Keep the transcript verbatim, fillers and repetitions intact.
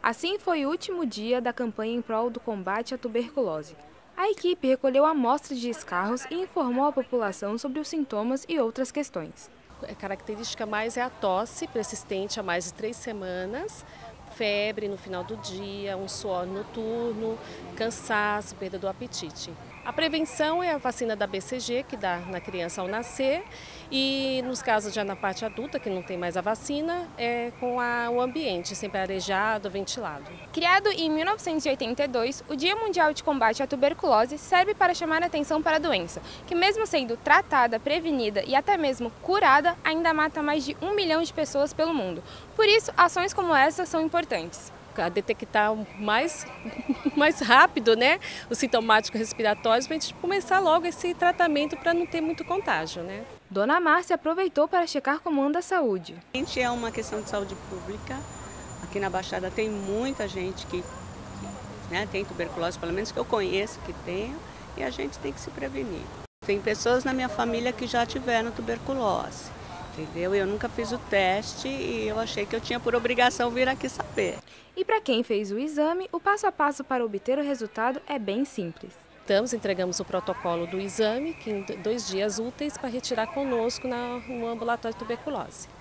Assim foi o último dia da campanha em prol do combate à tuberculose. A equipe recolheu amostras de escarros e informou a população sobre os sintomas e outras questões. A característica mais é a tosse persistente há mais de três semanas, febre no final do dia, um suor noturno, cansaço, perda do apetite. A prevenção é a vacina da B C G, que dá na criança ao nascer, e nos casos já na parte adulta, que não tem mais a vacina, é com a, o ambiente, sempre arejado, ventilado. Criado em mil novecentos e oitenta e dois, o Dia Mundial de Combate à Tuberculose serve para chamar a atenção para a doença, que mesmo sendo tratada, prevenida e até mesmo curada, ainda mata mais de um milhão de pessoas pelo mundo. Por isso, ações como essa são importantes. A detectar mais, mais rápido, né, os sintomáticos respiratórios, para a gente começar logo esse tratamento para não ter muito contágio, né? Dona Márcia aproveitou para checar como anda a saúde. A gente é uma questão de saúde pública. Aqui na Baixada tem muita gente que, que né, tem tuberculose, pelo menos que eu conheço que tem, e a gente tem que se prevenir. Tem pessoas na minha família que já tiveram tuberculose, entendeu? Eu nunca fiz o teste e eu achei que eu tinha por obrigação vir aqui saber. E para quem fez o exame, o passo a passo para obter o resultado é bem simples. Estamos, entregamos o protocolo do exame, que em dois dias úteis, para retirar conosco na, no ambulatório de tuberculose.